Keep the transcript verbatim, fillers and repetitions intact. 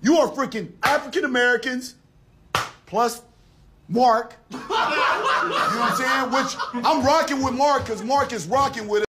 You are freaking African Americans plus Mark. You know what I'm saying? Which I'm rocking with Mark because Mark is rocking with it.